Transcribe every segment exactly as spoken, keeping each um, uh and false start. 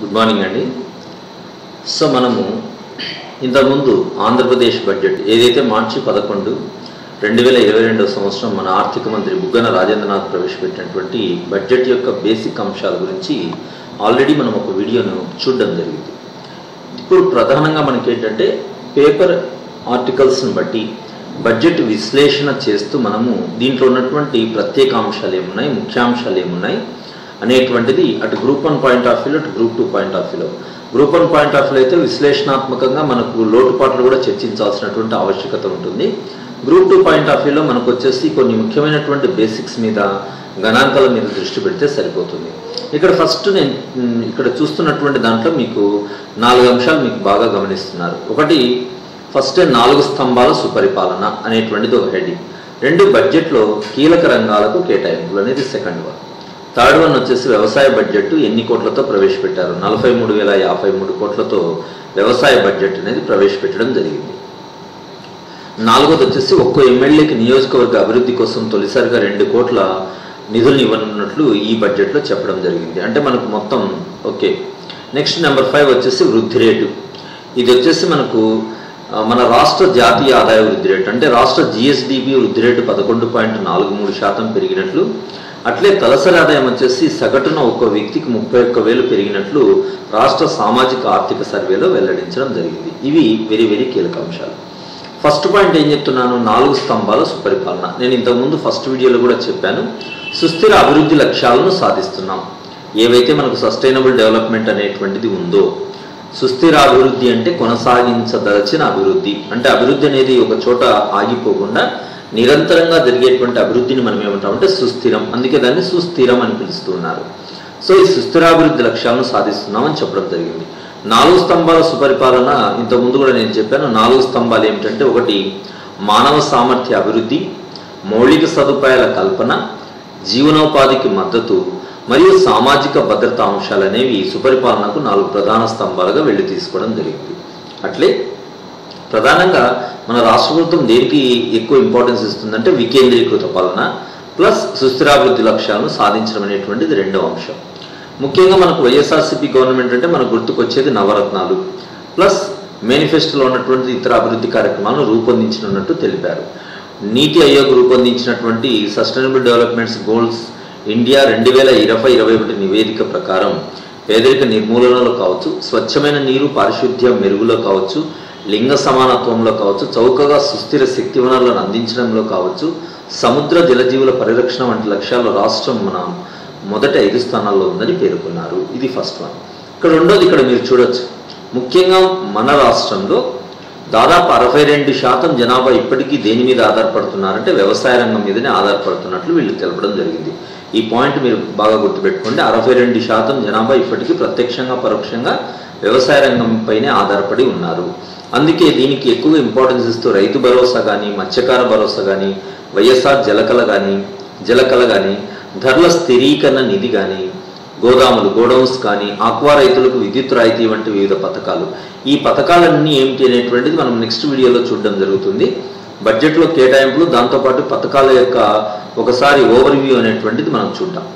Good morning అండి. So మనము ఇంతకుముందు ఆంధ్రప్రదేశ్ బడ్జెట్ ఏదైతే మార్చి పదకొండు రెండు వేల ఇరవై రెండవ సంవత్సరం మన ఆర్థిక మంత్రి బుగ్గన రాజేంద్రనాథ్ ప్రవేశపెట్టినటువంటి బడ్జెట్ యొక్క బేసిక్ అంశాల గురించి ఆల్రెడీ మనం ఒక వీడియోను చూడడం జరిగింది. ఇప్పుడు ప్రధానంగా మనకి ఏంటంటే పేపర్ ఆర్టికల్స్ని బట్టి బడ్జెట్ విశ్లేషణ చేస్తూ మనము దీంట్లో ఉన్నటువంటి ప్రత్యేక అంశాలు ఏమున్నాయి, ముఖ్యాంశాలు ఏమున్నాయి అనేటువంటిది అటు గ్రూప్ వన్ పాయింట్ ఆఫ్ వ్యూలో అటు గ్రూప్ టూ పాయింట్ ఆఫ్ వ్యూలో గ్రూప్ వన్ పాయింట్ ఆఫ్ వ్యూలో అయితే విశ్లేషణాత్మకంగా మనకు లోటుపాట్లు కూడా చర్చించాల్సినటువంటి ఆవశ్యకత ఉంటుంది. గ్రూప్ టూ పాయింట్ ఆఫ్ వ్యూలో మనకు వచ్చేసి కొన్ని ముఖ్యమైనటువంటి బేసిక్స్ మీద గణాంకాల మీద దృష్టి పెడితే సరిపోతుంది. ఇక్కడ ఫస్ట్ నేను ఇక్కడ చూస్తున్నటువంటి దాంట్లో మీకు నాలుగు అంశాలు మీకు బాగా గమనిస్తున్నారు. ఒకటి ఫస్ట్ నాలుగు స్తంభాల సుపరిపాలన అనేటువంటిది ఒక హెడ్డింగ్. రెండు బడ్జెట్లో కీలక రంగాలకు కేటాయింపులు అనేది సెకండ్ వన్. థర్డ్ వన్ వచ్చేసి వ్యవసాయ బడ్జెట్ ఎన్ని కోట్లతో ప్రవేశపెట్టారు, నలభై మూడు వేల యాభై మూడు కోట్లతో వ్యవసాయ బడ్జెట్ అనేది ప్రవేశపెట్టడం జరిగింది. నాలుగోది వచ్చేసి ఒక్కో ఎమ్మెల్యేకి నియోజకవర్గ అభివృద్ధి కోసం తొలిసారిగా రెండు కోట్ల నిధులను ఇవ్వనున్నట్లు ఈ బడ్జెట్లో చెప్పడం జరిగింది. అంటే మనకు మొత్తం ఓకే. నెక్స్ట్ నెంబర్ ఫైవ్ వచ్చేసి వృద్ధి రేటు. ఇది వచ్చేసి మనకు మన రాష్ట్ర జాతీయ ఆదాయ వృద్ధి రేటు అంటే రాష్ట్ర జిఎస్డిపి వృద్ధి రేటు పదకొండు పాయింట్ నాలుగు మూడు శాతం పెరిగినట్లు, అట్లే తలసరి ఆదాయం వచ్చేసి సగటున ఒక్కో వ్యక్తికి ముప్పై ఒక్క వేలు పెరిగినట్లు రాష్ట్ర సామాజిక ఆర్థిక సర్వేలో వెల్లడించడం జరిగింది. ఇవి వెరీ వెరీ కీలక అంశాలు. ఫస్ట్ పాయింట్ ఏం చెప్తున్నాను, నాలుగు స్తంభాల సుపరిపాలన. నేను ఇంతకుముందు ఫస్ట్ వీడియోలో కూడా చెప్పాను, సుస్థిర అభివృద్ధి లక్ష్యాలను సాధిస్తున్నాం. ఏవైతే మనకు సస్టైనబుల్ డెవలప్మెంట్ అనేటువంటిది ఉందో, సుస్థిర అభివృద్ధి అంటే కొనసాగించదలచిన అభివృద్ధి, అంటే అభివృద్ధి అనేది ఒక చోట ఆగిపోకుండా నిరంతరంగా జరిగేటువంటి అభివృద్ధిని మనం ఏమంటామంటే సుస్థిరం. అందుకే దాన్ని సుస్థిరం అని పిలుస్తున్నారు. సో ఈ సుస్థిరాభివృద్ధి లక్ష్యాలను సాధిస్తున్నామని చెప్పడం జరిగింది. నాలుగు స్తంభాల సుపరిపాలన ఇంతకుముందు కూడా నేను చెప్పాను. నాలుగు స్తంభాలు ఏమిటంటే ఒకటి మానవ సామర్థ్య అభివృద్ధి, మౌలిక సదుపాయాల కల్పన, జీవనోపాధికి మద్దతు మరియు సామాజిక భద్రతా అంశాలు అనేవి సుపరిపాలనకు నాలుగు ప్రధాన స్తంభాలుగా వెళ్ళి తీసుకోవడం జరిగింది. అట్లే ప్రధానంగా మన రాష్ట్ర ప్రభుత్వం దేనికి ఎక్కువ ఇంపార్టెన్స్ ఇస్తుందంటే వికేంద్రీకృత పాలన ప్లస్ సుస్థిరాభివృద్ధి లక్ష్యాలను సాధించడం అనేటువంటిది రెండవ అంశం. ముఖ్యంగా మనకు వైఎస్ఆర్సీపీ గవర్నమెంట్ అంటే మనకు గుర్తుకొచ్చేది నవరత్నాలు ప్లస్ మేనిఫెస్టోలో ఉన్నటువంటి ఇతర అభివృద్ధి కార్యక్రమాలను రూపొందించనున్నట్టు తెలిపారు. నీతి ఆయోగ్ రూపొందించినటువంటి సస్టైనబుల్ డెవలప్మెంట్స్ గోల్స్ ఇండియా రెండు వేల ఇరవై ఇరవై ఒకటి నివేదిక ప్రకారం పేదరిక నిర్మూలనలో కావచ్చు, స్వచ్ఛమైన నీరు పారిశుద్ధ్యం మెరుగులో కావచ్చు, లింగ సమానత్వంలో కావచ్చు, చౌకగా సుస్థిర శక్తి వనరులను అందించడంలో కావచ్చు, సముద్ర జలజీవుల పరిరక్షణ వంటి లక్ష్యాల్లో రాష్ట్రం మన మొదటి ఐదు స్థానాల్లో ఉందని పేర్కొన్నారు. ఇది ఫస్ట్ వన్. ఇక్కడ రెండోది ఇక్కడ మీరు చూడొచ్చు, ముఖ్యంగా మన రాష్ట్రంలో దాదాపు అరవై రెండు శాతం జనాభా ఇప్పటికీ దేని మీద ఆధారపడుతున్నారంటే వ్యవసాయ రంగం మీదనే ఆధారపడుతున్నట్లు వీళ్ళు తెలపడం జరిగింది. ఈ పాయింట్ మీరు బాగా గుర్తుపెట్టుకోండి. అరవై రెండు శాతం జనాభా ఇప్పటికీ ప్రత్యక్షంగా పరోక్షంగా వ్యవసాయ రంగం పైనే ఆధారపడి ఉన్నారు. అందుకే దీనికి ఎక్కువ ఇంపార్టెన్స్ ఇస్తూ రైతు భరోసా కానీ, మత్స్యకార భరోసా కానీ, వైఎస్ఆర్ జలకళ కానీ జలకళ కానీ, ధరల స్థిరీకరణ నిధి కానీ, గోదాములు గోడౌన్స్ కానీ, ఆక్వా రైతులకు విద్యుత్ రాయితీ వంటి వివిధ పథకాలు. ఈ పథకాలన్నీ ఏమిటి అనేటువంటిది మనం నెక్స్ట్ వీడియోలో చూడడం జరుగుతుంది. బడ్జెట్లో కేటాయింపులు, దాంతోపాటు పథకాల యొక్క ఒకసారి ఓవర్వ్యూ అనేటువంటిది మనం చూద్దాం.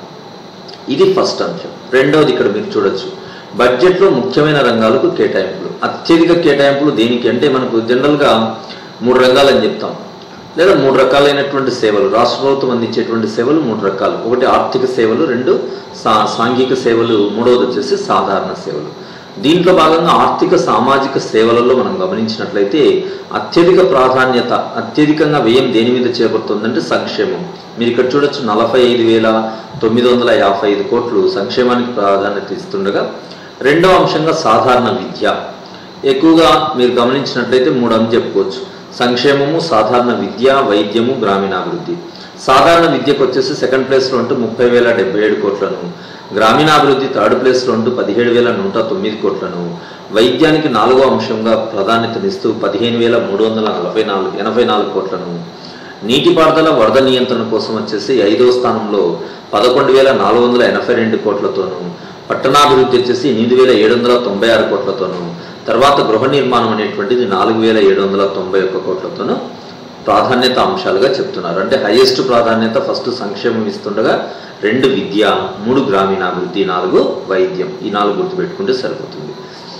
ఇది ఫస్ట్ అంశం. రెండవది ఇక్కడ మీరు చూడొచ్చు, బడ్జెట్లో ముఖ్యమైన రంగాలకు కేటాయింపులు. అత్యధిక కేటాయింపులు దేనికి అంటే మనకు జనరల్గా మూడు రంగాలని చెప్తాం, లేదా మూడు రకాలైనటువంటి సేవలు. రాష్ట్ర ప్రభుత్వం అందించేటువంటి సేవలు మూడు రకాలు. ఒకటి ఆర్థిక సేవలు, రెండు సా సాంఘిక సేవలు, మూడవది వచ్చేసి సాధారణ సేవలు. దీంట్లో భాగంగా ఆర్థిక సామాజిక సేవలలో మనం గమనించినట్లయితే అత్యధిక ప్రాధాన్యత, అత్యధికంగా వ్యయం దేని మీద చేపడుతుందంటే సంక్షేమం. మీరు ఇక్కడ చూడొచ్చు, నలభై ఐదు వేల తొమ్మిది వందల యాభై ఐదు కోట్లు సంక్షేమానికి ప్రాధాన్యత ఇస్తుండగా, రెండవ అంశంగా సాధారణ విద్య. ఎక్కువగా మీరు గమనించినట్లయితే మూడు అని చెప్పుకోవచ్చు, సంక్షేమము, సాధారణ విద్య, వైద్యము, గ్రామీణాభివృద్ధి. సాధారణ విద్యకు వచ్చేసి సెకండ్ ప్లేస్లో ఉంటూ ముప్పై వేల డెబ్బై ఏడు కోట్లను, గ్రామీణాభివృద్ధి థర్డ్ ప్లేస్లో ఉంటూ పదిహేడు వేల నూట తొమ్మిది కోట్లను, వైద్యానికి నాలుగో అంశంగా ప్రాధాన్యతనిస్తూ పదిహేను వేల మూడు వందల నలభై నాలుగు ఎనభై నాలుగు కోట్లను, నీటిపారుదల వరద నియంత్రణ కోసం వచ్చేసి ఐదవ స్థానంలో పదకొండు వేల నాలుగు వందల ఎనభై రెండు కోట్లతోనూ, పట్టణాభివృద్ధి వచ్చేసి ఎనిమిది వేల ఏడు వందల తొంభై ఆరు కోట్లతోనూ, తర్వాత గృహ నిర్మాణం అనేటువంటిది నాలుగు వేల ఏడు వందల తొంభై ఒక్క కోట్లతోనూ ప్రాధాన్యత అంశాలుగా చెప్తున్నారు. అంటే హైయెస్ట్ ప్రాధాన్యత ఫస్ట్ సంక్షేమం ఇస్తుండగా రెండు విద్య, మూడు గ్రామీణాభివృద్ధి, నాలుగు వైద్యం. ఈ నాలుగు గుర్తుపెట్టుకుంటే సరిపోతుంది.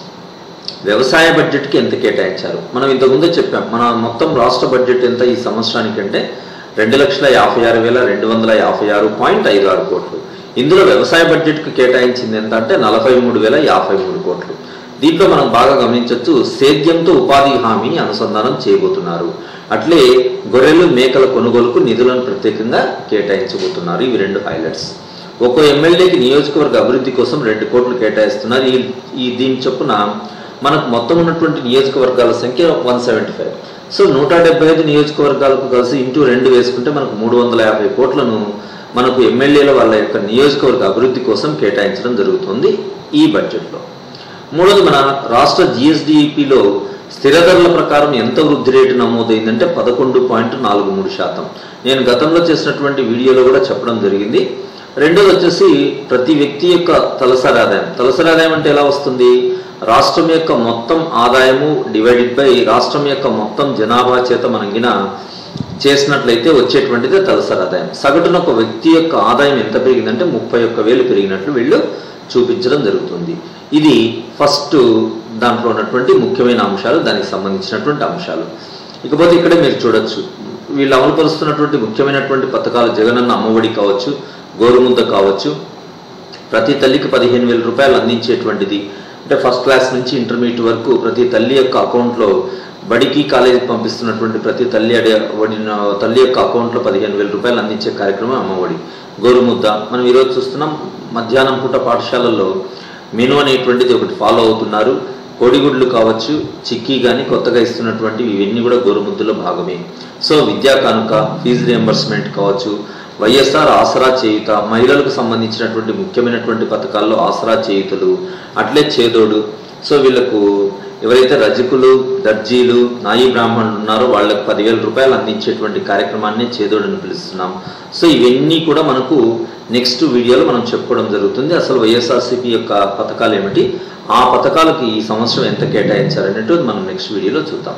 వ్యవసాయ బడ్జెట్కి ఎంత కేటాయించారు? మనం ఇంతకుముందే చెప్పాం. మన మొత్తం రాష్ట్ర బడ్జెట్ ఎంత ఈ సంవత్సరానికంటే రెండు లక్షల యాభై ఆరు వేల రెండు వందల యాభై ఆరు పాయింట్ ఐదు ఆరు కోట్లు. ఇందులో వ్యవసాయ బడ్జెట్కి కేటాయించింది ఎంత అంటే నలభై మూడు వేల యాభై మూడు కోట్లు. దీంట్లో మనం బాగా గమనించవచ్చు, సేద్యంతో ఉపాధి హామీని అనుసంధానం చేయబోతున్నారు. అట్లే గొర్రెలు మేకల కొనుగోలుకు నిధులను ప్రత్యేకంగా కేటాయించబోతున్నారు. ఇవి రెండు హైలైట్స్. ఒక్కో ఎమ్మెల్యేకి నియోజకవర్గ అభివృద్ధి కోసం రెండు కోట్లు కేటాయిస్తున్నారు. ఈ ఈ దీని చొప్పున మనకు మొత్తం ఉన్నటువంటి నియోజకవర్గాల సంఖ్య వన్ సెవెంటీ ఫైవ్. సో నూట డెబ్బై ఐదు నియోజకవర్గాలకు కలిసి ఇంటూ రెండు వేసుకుంటే మనకు మూడు వందల యాభై కోట్లను మనకు ఎమ్మెల్యేల వాళ్ళ యొక్క నియోజకవర్గ అభివృద్ధి కోసం కేటాయించడం జరుగుతుంది ఈ బడ్జెట్లో. మూడోది, మన రాష్ట్ర జిఎస్డిపిలో స్థిర ధరల ప్రకారం ఎంత వృద్ధి రేటు నమోదైందంటే పదకొండు పాయింట్ నాలుగు మూడు శాతం. నేను గతంలో చేసినటువంటి వీడియోలో కూడా చెప్పడం జరిగింది. రెండోది వచ్చేసి ప్రతి వ్యక్తి యొక్క తలసరి ఆదాయం. తలసరి ఆదాయం అంటే ఎలా వస్తుంది? రాష్ట్రం యొక్క మొత్తం ఆదాయము డివైడెడ్ బై రాష్ట్రం యొక్క మొత్తం జనాభా చేత మనగిన చేసినట్లయితే వచ్చేటువంటిదే తలసరి ఆదాయం. సగటున ఒక వ్యక్తి యొక్క ఆదాయం ఎంత పెరిగిందంటే ముప్పై ఒక్క వేలు పెరిగినట్లు వీళ్ళు చూపించడం జరుగుతుంది. ఇది ఫస్ట్ దాంట్లో ఉన్నటువంటి ముఖ్యమైన అంశాలు, దానికి సంబంధించినటువంటి అంశాలు. ఇకపోతే ఇక్కడే మీరు చూడొచ్చు, వీళ్ళు అమలుపరుస్తున్నటువంటి ముఖ్యమైనటువంటి పథకాలు జగనన్న అమ్మఒడి కావచ్చు, గోరుముద్ద కావచ్చు, ప్రతి తల్లికి పదిహేను వేల రూపాయలు అందించేటువంటిది. అంటే ఫస్ట్ క్లాస్ నుంచి ఇంటర్మీడియట్ వరకు ప్రతి తల్లి యొక్క అకౌంట్లో, బడికి కాలేజీకి పంపిస్తున్నటువంటి ప్రతి తల్లి అడే వడిన తల్లి యొక్క అకౌంట్లో పదిహేను వేల రూపాయలు అందించే కార్యక్రమం అమ్మఒడి. గోరుముద్ద మనం ఈరోజు చూస్తున్నాం, మధ్యాహ్నం పూట పాఠశాలల్లో మెను అనేటువంటిది ఒకటి ఫాలో అవుతున్నారు. కోడిగుడ్లు కావచ్చు, చిక్కీ కానీ కొత్తగా ఇస్తున్నటువంటి ఇవన్నీ కూడా గోరుముద్దలో భాగమే. సో విద్యా కానుక, ఫీజు రియంబర్స్మెంట్ కావచ్చు, వైఎస్ఆర్ ఆసరా చేయుత, మహిళలకు సంబంధించినటువంటి ముఖ్యమైనటువంటి పథకాల్లో ఆసరా చేయుతలు, అట్లే చేదోడు. సో వీళ్ళకు ఎవరైతే రజకులు, దర్జీలు, నాయి బ్రాహ్మణులు ఉన్నారో వాళ్ళకు పదివేల రూపాయలు అందించేటువంటి కార్యక్రమాన్ని చేదోడని పిలుస్తున్నాం. సో ఇవన్నీ కూడా మనకు నెక్స్ట్ వీడియోలో మనం చెప్పుకోవడం జరుగుతుంది. అసలు వైఎస్ఆర్సీపీ యొక్క పథకాలు ఏమిటి, ఆ పథకాలకు ఈ సంవత్సరం ఎంత కేటాయించారనేది మనం నెక్స్ట్ వీడియోలో చూద్దాం.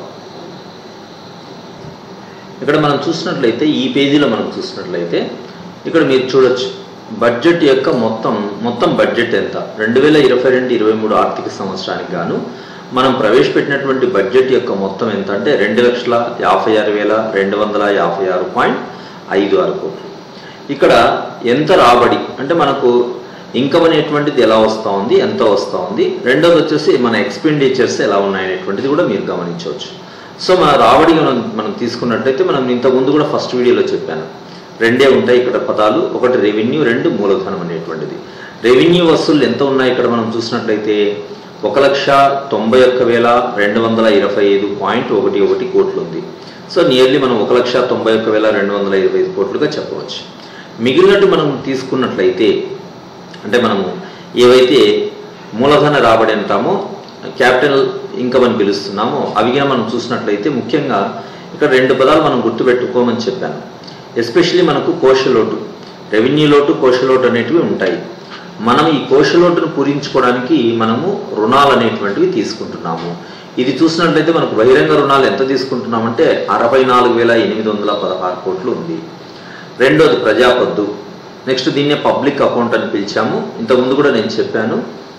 ఇక్కడ మనం చూసినట్లయితే ఈ పేజీలో మనం చూసినట్లయితే ఇక్కడ మీరు చూడొచ్చు బడ్జెట్ యొక్క మొత్తం మొత్తం బడ్జెట్ ఎంత రెండు వేల ఇరవై రెండు ఇరవై మూడు ఆర్థిక సంవత్సరానికి గాను మనం ప్రవేశపెట్టినటువంటి బడ్జెట్ యొక్క మొత్తం ఎంత అంటే రెండు లక్షల యాభై ఆరు వేల రెండు వందల యాభై ఆరు పాయింట్ ఐదు ఆరు కోట్లు. ఇక్కడ ఎంత రాబడి అంటే మనకు ఇన్కమ్ అనేటువంటిది ఎలా వస్తూ ఉంది, ఎంత వస్తూ ఉంది. రెండోది వచ్చేసి మన ఎక్స్పెండిచర్స్ ఎలా ఉన్నాయనేటువంటిది కూడా మీరు గమనించవచ్చు. సో మన రాబడి మనం మనం తీసుకున్నట్లయితే మనం ఇంతకుముందు కూడా ఫస్ట్ వీడియోలో చెప్పాను, రెండే ఉంటాయి ఇక్కడ పదాలు, ఒకటి రెవెన్యూ, రెండు మూలధనం అనేటువంటిది. రెవెన్యూ వసూళ్లు ఎంత ఉన్నాయి ఇక్కడ మనం చూసినట్లయితే ఒక లక్ష తొంభై ఒక్క వేల రెండు వందల ఇరవై ఐదు పాయింట్ ఒకటి ఒకటి కోట్లు ఉంది. సో నియర్లీ మనం ఒక లక్ష తొంభై ఒక్క వేల రెండు వందల ఇరవై ఐదు కోట్లుగా చెప్పవచ్చు. మిగిలినట్టు మనం తీసుకున్నట్లయితే అంటే మనము ఏవైతే మూలధన రాబడి అంటామో, క్యాపిటల్ ఇన్కమ్ అని పిలుస్తున్నామో, అవిగా మనం చూసినట్లయితే ముఖ్యంగా ఇక్కడ రెండు పదాలు మనం గుర్తుపెట్టుకోమని చెప్పాను. ఎస్పెషల్లీ మనకు కోశలోటు, రెవెన్యూ లోటు, కోశలోటు అనేటివి ఉంటాయి. మనం ఈ కోశలోటును పూరించుకోవడానికి మనము రుణాలు అనేటువంటివి తీసుకుంటున్నాము. ఇది చూసినట్లయితే మనకు బహిరంగ రుణాలు ఎంత తీసుకుంటున్నామంటే అరవై నాలుగు వేల ఎనిమిది వందల పదహారు కోట్లు ఉంది. రెండోది ప్రజాపద్దు, నెక్స్ట్ దీన్నే పబ్లిక్ అకౌంట్ అని పిలిచాము. ఇంతకుముందు కూడా నేను చెప్పాను,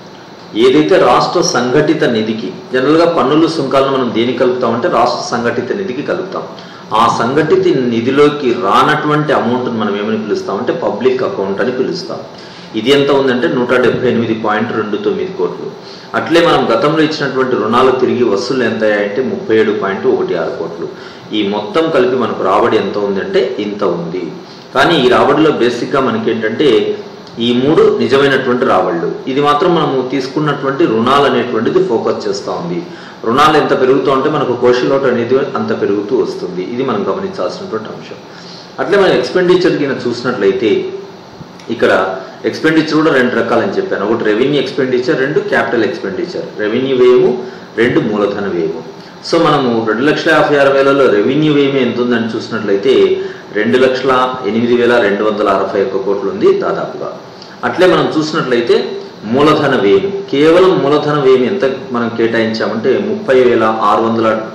ఏదైతే రాష్ట్ర సంఘటిత నిధికి, జనరల్గా పన్నులు సుంకాలను మనం దేనికి కలుపుతామంటే రాష్ట్ర సంఘటిత నిధికి కలుపుతాం. ఆ సంఘటిత నిధిలోకి రానటువంటి అమౌంట్ని మనం ఏమని పిలుస్తామంటే పబ్లిక్ అకౌంట్ అని పిలుస్తాం. ఇది ఎంత ఉందంటే నూట డెబ్బై ఎనిమిది పాయింట్ రెండు తొమ్మిది కోట్లు. అట్లే మనం గతంలో ఇచ్చినటువంటి రుణాలు తిరిగి వసూలు ఎంత అయ్యాయంటే ముప్పై ఏడు పాయింట్ ఒకటి ఆరు కోట్లు. ఈ మొత్తం కలిపి మనకు రాబడి ఎంత ఉందంటే ఇంత ఉంది. కానీ ఈ రాబడిలో బేసిక్గా మనకి ఏంటంటే ఈ మూడు నిజమైనటువంటి రాబడులు. ఇది మాత్రం మనము తీసుకున్నటువంటి రుణాలు అనేటువంటిది ఫోకస్ చేస్తూ ఉంది. రుణాలు ఎంత పెరుగుతూ ఉంటే మనకు కోశలోటు అనేది అంత పెరుగుతూ వస్తుంది. ఇది మనం గమనించాల్సినటువంటి అంశం. అట్లే మనం ఎక్స్పెండిచర్ కింద చూసినట్లయితే ఇక్కడ ఎక్స్పెండిచర్ కూడా రెండు రకాలని చెప్పాను. ఒకటి రెవెన్యూ ఎక్స్పెండిచర్, రెండు క్యాపిటల్ ఎక్స్పెండిచర్. రెవెన్యూ వ్యయము, రెండు మూలధన వ్యయము. సో మనము రెండు లక్షల యాభై ఆరు వేలలో రెవెన్యూ వ్యయం ఎంత ఉందని చూసినట్లయితే రెండు లక్షల ఎనిమిది వేల రెండు వందల అరవై ఒక్క కోట్లు ఉంది దాదాపుగా. అట్లే మనం చూసినట్లయితే మూలధన వ్యయం, కేవలం మూలధన వ్యయం ఎంత మనం కేటాయించామంటే ముప్పై వేల ఆరు వందల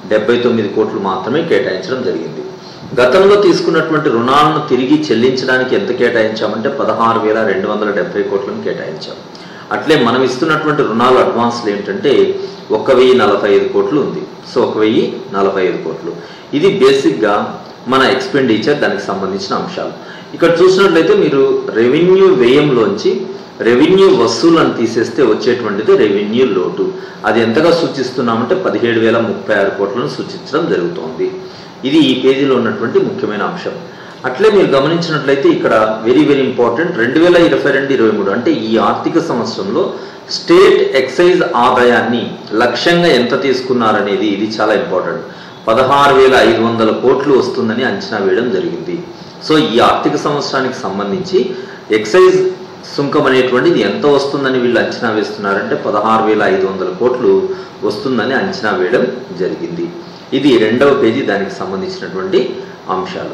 డెబ్బై తొమ్మిది కోట్లు మాత్రమే కేటాయించడం జరిగింది. గతంలో తీసుకున్నటువంటి రుణాలను తిరిగి చెల్లించడానికి ఎంత కేటాయించామంటే పదహారు వేల రెండు వందల డెబ్బై కోట్లను కేటాయించాం. అట్లే మనం ఇస్తున్నటువంటి రుణాలు అడ్వాన్స్లు ఏంటంటే ఒక వెయ్యి నలభై ఐదు కోట్లు ఉంది. సో ఒక వెయ్యి నలభై ఐదు కోట్లు ఇది బేసిక్గా మన ఎక్స్పెండిచర్, దానికి సంబంధించిన అంశాలు. ఇక్కడ చూసినట్లయితే మీరు రెవెన్యూ వ్యయంలోంచి రెవెన్యూ వసూలను తీసేస్తే వచ్చేటువంటిది రెవెన్యూ లోటు. అది ఎంతగా సూచిస్తున్నామంటే పదిహేడు వేల ముప్పై ఆరు కోట్లను సూచించడం జరుగుతోంది. ఇది ఈ పేజీలో ఉన్నటువంటి ముఖ్యమైన అంశం. అట్లే మీరు గమనించినట్లయితే ఇక్కడ వెరీ వెరీ ఇంపార్టెంట్, రెండు వేల ఇరవై రెండు ఇరవై మూడు అంటే ఈ ఆర్థిక సంవత్సరంలో స్టేట్ ఎక్సైజ్ ఆదాయాన్ని లక్ష్యంగా ఎంత తీసుకున్నారనేది ఇది చాలా ఇంపార్టెంట్. పదహారు వేల ఐదు వందల కోట్లు వస్తుందని అంచనా వేయడం జరిగింది. సో ఈ ఆర్థిక సంవత్సరానికి సంబంధించి ఎక్సైజ్ సుంకం అనేటువంటిది ఎంత వస్తుందని వీళ్ళు అంచనా వేస్తున్నారంటే పదహారు వేల ఐదు వందల కోట్లు వస్తుందని అంచనా వేయడం జరిగింది. ఇది రెండవ పేజీ, దానికి సంబంధించినటువంటి అంశాలు.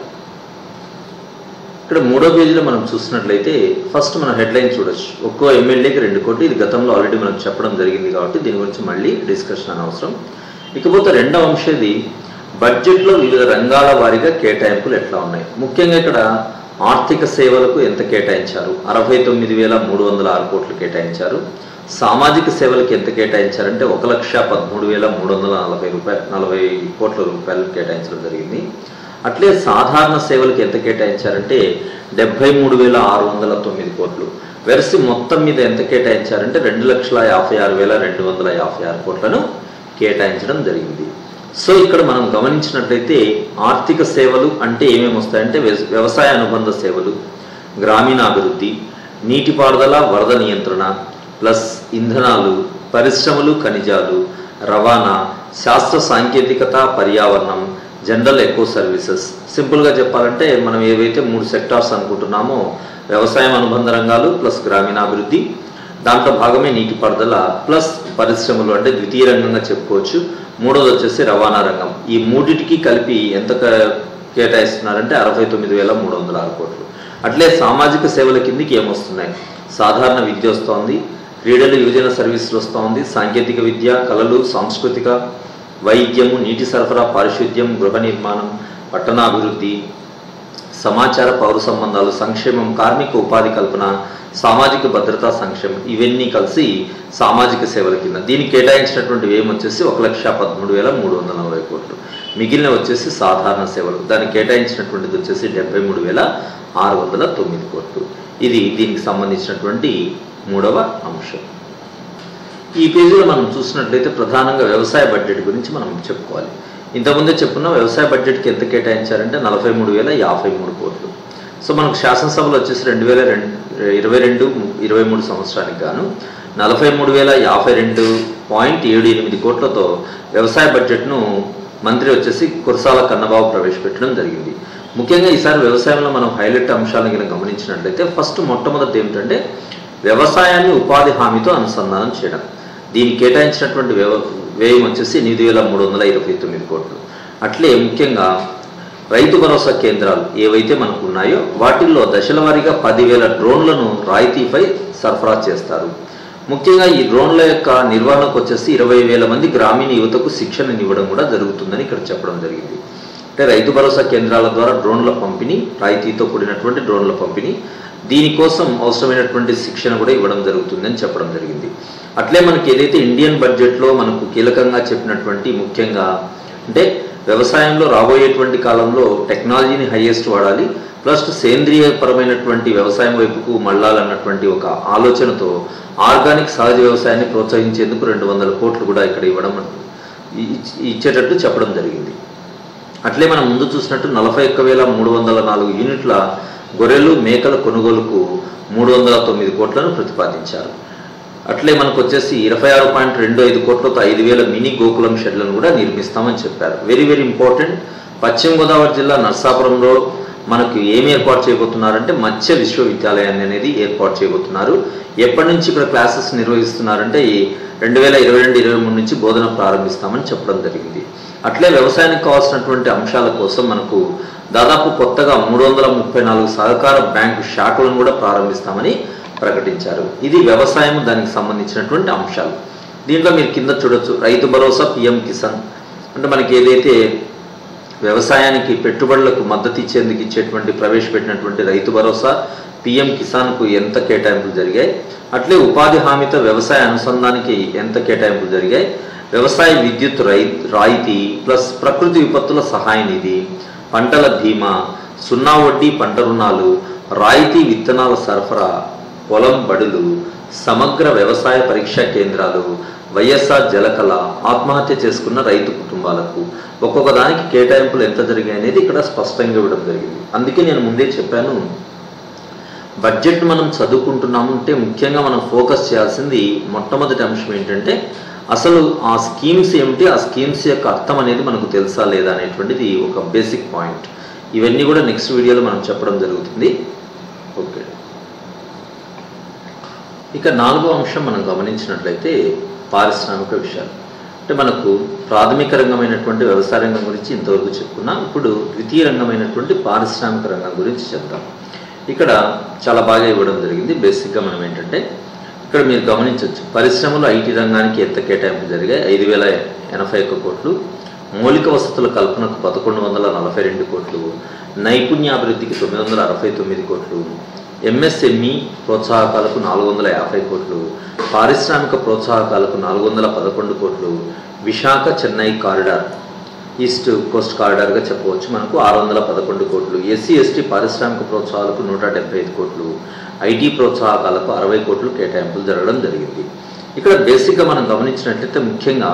ఇక్కడ మూడో పేజీలో మనం చూసినట్లయితే ఫస్ట్ మనం హెడ్లైన్ చూడొచ్చు. ఒక్కో ఎమ్మెల్యేకి రెండు కోట్లు. ఇది గతంలో ఆల్రెడీ మనం చెప్పడం జరిగింది కాబట్టి దీని గురించి మళ్ళీ డిస్కషన్ అనవసరం. ఇకపోతే రెండవ అంశది బడ్జెట్లో వివిధ రంగాల వారీగా కేటాయింపులు ఎట్లా ఉన్నాయి. ముఖ్యంగా ఇక్కడ ఆర్థిక సేవలకు ఎంత కేటాయించారు, అరవై తొమ్మిది వేల మూడు వందల ఆరు కోట్లు కేటాయించారు. సామాజిక సేవలకు ఎంత కేటాయించారంటే ఒక లక్ష పదమూడు వేల మూడు వందల నలభై రూపాయలు నలభై కోట్ల రూపాయలు కేటాయించడం జరిగింది. అట్లే సాధారణ సేవలకు ఎంత కేటాయించారంటే డెబ్బై మూడు వేల ఆరు వందల తొమ్మిది కోట్లు. వెరసి మొత్తం మీద ఎంత కేటాయించారంటే రెండు లక్షల యాభై ఆరు వేల రెండు వందల యాభై ఆరు కోట్లను కేటాయించడం జరిగింది. సో ఇక్కడ మనం గమనించినట్లయితే ఆర్థిక సేవలు అంటే ఏమేమి వస్తాయంటే వ్యవసాయ అనుబంధ సేవలు, గ్రామీణాభివృద్ధి, నీటిపారుదల, వరద నియంత్రణ, ప్లస్ ఇంధనాలు, పరిశ్రమలు, ఖనిజాలు, రవాణా, శాస్త్ర సాంకేతికత, పర్యావరణం, జనరల్ ఎకో సర్వీసెస్. సింపుల్గా చెప్పాలంటే మనం ఏవైతే మూడు సెక్టార్స్ అనుకుంటున్నామో వ్యవసాయం అనుబంధ రంగాలు ప్లస్ గ్రామీణాభివృద్ధి, దాంట్లో భాగమే నీటిపారుదల ప్లస్ పరిశ్రమలు అంటే ద్వితీయ రంగంగా చెప్పుకోవచ్చు. మూడోది వచ్చేసి రవాణా రంగం. ఈ మూడింటికి కలిపి ఎంత కేటాయిస్తున్నారంటే అరవై తొమ్మిది వేల మూడు వందల ఆరు కోట్లు. అట్లే సామాజిక సేవల కిందికి ఏమొస్తున్నాయి, సాధారణ విద్య వస్తోంది, క్రీడలు, యువజన సర్వీసులు వస్తోంది, సాంకేతిక విద్య, కళలు, సాంస్కృతిక, వైద్యము, నీటి సరఫరా, పారిశుద్ధ్యం, గృహ నిర్మాణం, పట్టణాభివృద్ధి, సమాచార పౌర సంబంధాలు, సంక్షేమం, కార్మిక ఉపాధి కల్పన, సామాజిక భద్రతా సంక్షేమం, ఇవన్నీ కలిసి సామాజిక సేవల కింద. దీనికి కేటాయించినటువంటి వ్యయం వచ్చేసి ఒక లక్ష పదమూడు వేల మూడు వందల నలభై కోట్లు. మిగిలిన వచ్చేసి సాధారణ సేవలు, దానికి కేటాయించినటువంటిది వచ్చేసి డెబ్బై మూడు వేల ఆరు వందల తొమ్మిది కోట్లు. ఇది దీనికి సంబంధించినటువంటి మూడవ అంశం. ఈ పేజీలో మనం చూసినట్లయితే ప్రధానంగా వ్యవసాయ బడ్జెట్ గురించి మనం చెప్పుకోవాలి. ఇంతకుముందే చెప్పుకున్న వ్యవసాయ బడ్జెట్కి ఎంత కేటాయించారంటే నలభై మూడు వేల యాభై మూడు కోట్లు. సో మనకు శాసనసభలో వచ్చేసి రెండు వేల రెండు ఇరవై రెండు ఇరవై మూడు సంవత్సరానికి గాను నలభై మూడు వేల యాభై రెండు పాయింట్ ఏడు ఎనిమిది కోట్లతో వ్యవసాయ బడ్జెట్ను మంత్రి వచ్చేసి కురసాల కన్నబాబు ప్రవేశపెట్టడం జరిగింది. ముఖ్యంగా ఈసారి వ్యవసాయంలో మనం హైలైట్ అంశాలను కనుక గమనించినట్లయితే ఫస్ట్ మొట్టమొదటి ఏమిటంటే వ్యవసాయాన్ని ఉపాధి హామీతో అనుసంధానం చేయడం. దీనికి కేటాయించినటువంటి వ్యవ వ్యయం వచ్చేసి ఎనిమిది వేల మూడు వందల ఇరవై తొమ్మిది కోట్లు. అట్లే ముఖ్యంగా రైతు భరోసా కేంద్రాలు ఏవైతే మనకు ఉన్నాయో వాటిల్లో దశల వారీగా పదివేల డ్రోన్లను రాయితీపై సరఫరా చేస్తారు. ముఖ్యంగా ఈ డ్రోన్ల యొక్క నిర్వహణకు వచ్చేసి ఇరవై వేల మంది గ్రామీణ యువతకు శిక్షణ ఇవ్వడం కూడా జరుగుతుందని ఇక్కడ చెప్పడం జరిగింది. అంటే రైతు భరోసా కేంద్రాల ద్వారా డ్రోన్ల పంపిణీ, రాయితీతో కూడినటువంటి డ్రోన్ల పంపిణీ, దీనికోసం అవసరమైనటువంటి శిక్షణ కూడా ఇవ్వడం జరుగుతుందని చెప్పడం జరిగింది. అట్లే మనకి ఏదైతే ఇండియన్ బడ్జెట్లో మనకు కీలకంగా చెప్పినటువంటి ముఖ్యంగా అంటే వ్యవసాయంలో రాబోయేటువంటి కాలంలో టెక్నాలజీని హైయెస్ట్ వాడాలి, ప్లస్ సేంద్రియపరమైనటువంటి వ్యవసాయం వైపుకు మళ్ళాలన్నటువంటి ఒక ఆలోచనతో ఆర్గానిక్ సహజ వ్యవసాయాన్ని ప్రోత్సహించేందుకు రెండు వందల కోట్లు కూడా ఇక్కడ ఇవ్వడం ఇచ్చేటట్టు చెప్పడం జరిగింది. అట్లే మనం ముందు చూసినట్టు నలభై ఒక్క వేల మూడు వందల నాలుగు యూనిట్ల గొర్రెలు, మేకల కొనుగోలుకు మూడు వందల తొమ్మిది కోట్లను ప్రతిపాదించారు. అట్లే మనకు వచ్చేసి ఇరవై ఆరు పాయింట్ రెండు ఐదు కోట్లతో ఐదు వేల మినీ గోకులం షెడ్లను కూడా నిర్మిస్తామని చెప్పారు. Very very important. పశ్చిమ గోదావరి జిల్లా నర్సాపురంలో మనకు ఏమి ఏర్పాటు చేయబోతున్నారంటే మత్స్య విశ్వవిద్యాలయాన్ని అనేది ఏర్పాటు చేయబోతున్నారు. ఎప్పటి నుంచి ఇక్కడ క్లాసెస్ నిర్వహిస్తున్నారంటే ఈ రెండు వేల ఇరవై రెండు ఇరవై మూడు నుంచి బోధన ప్రారంభిస్తామని చెప్పడం జరిగింది. అట్లే వ్యవసాయానికి కావాల్సినటువంటి అంశాల కోసం మనకు దాదాపు కొత్తగా మూడు వందల ముప్పై నాలుగు సహకార బ్యాంకు శాఖలను కూడా ప్రారంభిస్తామని ప్రకటించారు. ఇది వ్యవసాయం, దానికి సంబంధించినటువంటి అంశాలు. దీంట్లో మీరు కింద చూడొచ్చు రైతు భరోసా, పిఎం కిసాన్, అంటే మనకి ఏదైతే వ్యవసాయానికి పెట్టుబడులకు మద్దతు ఇచ్చేందుకు ఇచ్చేటువంటి ప్రవేశపెట్టినటువంటి రైతు భరోసా, పిఎం కిసాన్కు ఎంత కేటాయింపులు జరిగాయి, అట్లే ఉపాధి హామీతో వ్యవసాయ అనుసంధానికి ఎంత కేటాయింపులు జరిగాయి, వ్యవసాయ విద్యుత్ రై రాయితీ ప్లస్ ప్రకృతి విపత్తుల సహాయ నిధి, పంటల బీమా, సున్నా వడ్డీ పంట రుణాలు, రాయితీ విత్తనాల సరఫరా, పొలం బడులు, సమగ్ర వ్యవసాయ పరీక్షా కేంద్రాలు, వైఎస్ఆర్ జలకళ, ఆత్మహత్య చేసుకున్న రైతు కుటుంబాలకు ఒక్కొక్క దానికి కేటాయింపులు ఎంత జరిగాయి అనేది ఇక్కడ స్పష్టంగా ఇవ్వడం జరిగింది. అందుకే నేను ముందే చెప్పాను, బడ్జెట్ మనం చదువుకుంటున్నాము అంటే ముఖ్యంగా మనం ఫోకస్ చేయాల్సింది మొట్టమొదటి అంశం ఏంటంటే అసలు ఆ స్కీమ్స్ ఏమిటి, ఆ స్కీమ్స్ యొక్క అర్థం అనేది మనకు తెలుసా లేదా అనేటువంటిది ఒక బేసిక్ పాయింట్. ఇవన్నీ కూడా నెక్స్ట్ వీడియోలో మనం చెప్పడం జరుగుతుంది. ఓకే, ఇక నాలుగో అంశం మనం గమనించినట్లయితే పారిశ్రామిక విషయాలు. అంటే మనకు ప్రాథమిక రంగమైనటువంటి వ్యవసాయ రంగం గురించి ఇంతవరకు చెప్పుకున్నాం. ఇప్పుడు ద్వితీయ రంగమైనటువంటి పారిశ్రామిక రంగం గురించి చెప్తాం. ఇక్కడ చాలా బాగా ఇవ్వడం జరిగింది. బేసిక్గా మనం ఏంటంటే ఇక్కడ మీరు గమనించవచ్చు, పరిశ్రమలు ఐటీ రంగానికి ఎంత కేటాయింపు జరిగాయి, ఐదు వేల ఎనభై ఒక్క కోట్లు, మౌలిక వసతుల కల్పనకు పదకొండు వందల నలభై రెండు కోట్లు, నైపుణ్యాభివృద్ధికి తొమ్మిది వందల అరవై తొమ్మిది కోట్లు, ఎంఎస్ఎంఈ ప్రోత్సాహకాలకు నాలుగు వందల యాభై కోట్లు, పారిశ్రామిక ప్రోత్సాహకాలకు నాలుగు వందల పదకొండు కోట్లు, Visakha Chennai corridor, east coast కారిడార్గా చెప్పవచ్చు, మనకు ఆరు వందల పదకొండు కోట్లు, ఎస్సీ ఎస్టీ పారిశ్రామిక ప్రోత్సాహాలకు నూట డెబ్బై ఐదు కోట్లు, ఐటీ ప్రోత్సాహకాలకు అరవై కోట్లు కేటాయింపులు జరగడం జరిగింది. ఇక్కడ బేసిక్గా మనం గమనించినట్లయితే ముఖ్యంగా